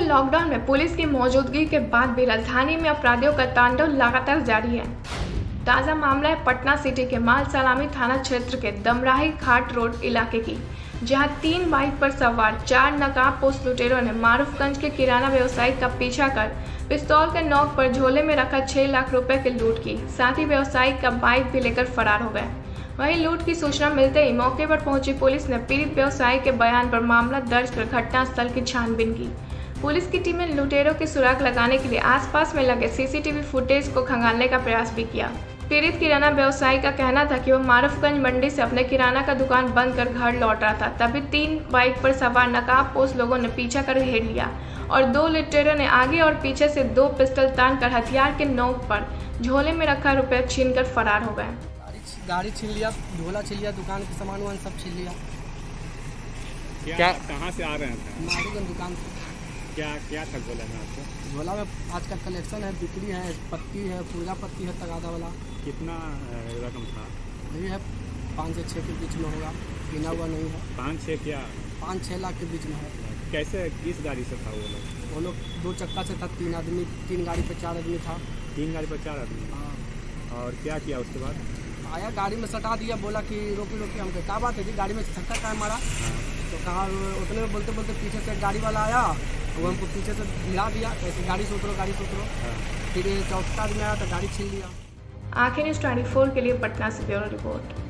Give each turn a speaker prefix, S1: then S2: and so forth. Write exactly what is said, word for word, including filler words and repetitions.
S1: Lockdown में police की मौजूदगी के बाद भी राजधानी में अपराधियों का तांडव लगातार जारी है। ताज़ा मामला है पटना सिटी के माल सलामी थाना क्षेत्र के दमराही घाट रोड इलाके की, जहां तीन बाइक पर सवार चार नकाबपोश लुटेरों ने मारूफगंज के किराना व्यवसायी का पीछा कर पिस्तौल के नोक पर झोले में रखा छह लाख रुपए की लूट की। साथ ही व्यवसायी का बाइक भी लेकर फरार हो गए। वहीं लूट की सूचना मिलते ही मौके पर पहुंची पुलिस ने पीड़ित व्यवसायी के बयान पर मामला दर्ज कर घटनास्थल की छानबीन की। पुलिस की टीम ने लुटेरों की सुराग लगाने के लिए आसपास में लगे सीसीटीवी फुटेज को खंगालने का प्रयास भी किया। पीड़ित किराना व्यवसायी का कहना था कि वो मारूफगंज मंडी से अपने किराना का दुकान बंद कर घर लौट रहा था, तभी तीन बाइक पर सवार नकाबपोश लोगों ने पीछा कर घेर लिया और दो लुटेरों ने आगे और पीछे से दो पिस्टल तान कर हथियार के नोक पर झोले में रखा रुपये छीनकर फरार हो गए।
S2: गाड़ी छीन लिया, झोला छीन लिया, दुकान के सामान वामान सब छीन लिया।
S3: क्या कहाँ से आ रहे हैं?
S2: मारूफगंज दुकान से।
S3: क्या क्या था झोला में आपको?
S2: झोला में आज का कलेक्शन है, बिक्री है, पत्ती है, पूजा पत्ती है, तगादा वाला।
S3: कितना रकम था?
S2: यही है पाँच से छः के बीच में होगा, गिना हुआ नहीं है।
S3: पाँच छः क्या?
S2: पाँच छः लाख के बीच में है।
S3: कैसे, किस गाड़ी से था वो लोग?
S2: वो लोग दो चक्का से था, तीन आदमी, तीन गाड़ी पर चार आदमी था।
S3: तीन गाड़ी पर चार आदमी?
S2: हाँ।
S3: और क्या किया उसके बाद?
S2: आया गाड़ी में सटा दिया, बोला कि रोकी रोकी। हमको क्या बात है जी, गाड़ी में धक्का क्या मारा? तो कहा, उतने में बोलते बोलते पीछे से गाड़ी वाला आया, वो हमको पीछे से भिड़ा दिया, ऐसे गाड़ी से उतरो, गाड़ी से उतरो। फिर चौथा आदमी आया तो गाड़ी छीन लिया।
S1: आखिर न्यूज़ चौबीस के लिए पटना से ब्यूरो रिपोर्ट।